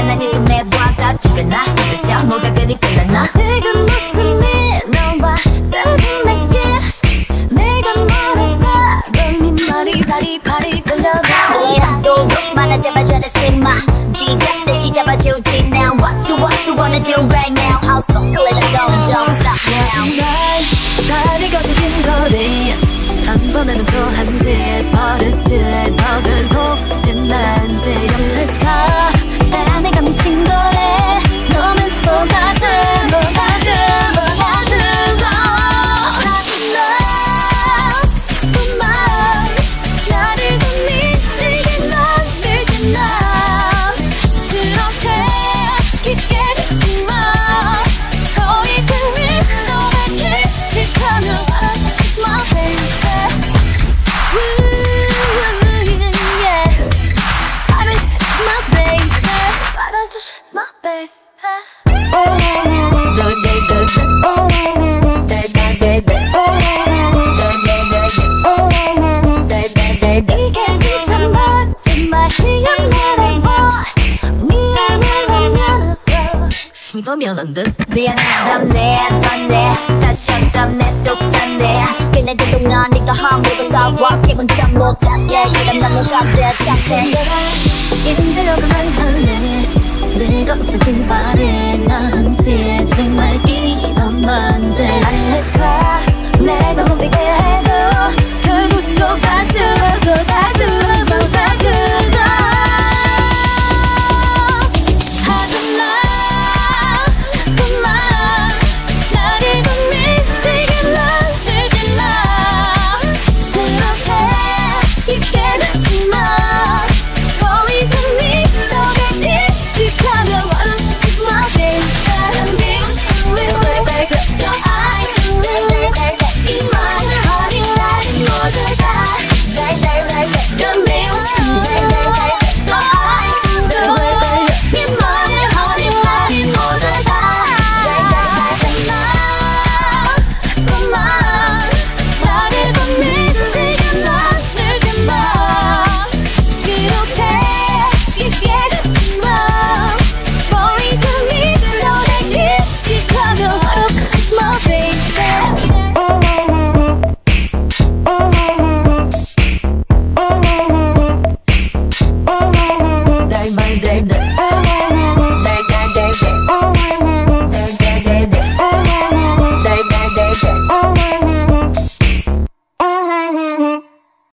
난 이제 내봐다 기가 나 도대체 뭐가 그리 끌렸나 지금 무슨 일 너와 다른 내게 내가 말했다 넌 네 말이 다리 팔이 끌려가 많아 제발 전해주지 마 쥐잡 다시 잡아주지 now what you wanna do right now House full of the don't stop now 다리 거슬린 거리 한 번 하면 또 한 뒤 버릇들 서글폭된 난지 연회사 나 내가 미친 거래 너만 속아줘 속아줘 속아줘 이거면 안 돼? 미안해 넌내 다시 한번 내 똑같네 그냥 그동안 네가 허물고 싸워 기분 참 못하게 이런 난 못하게 참새 힘들어가만 할래 내가 어쩌길 바라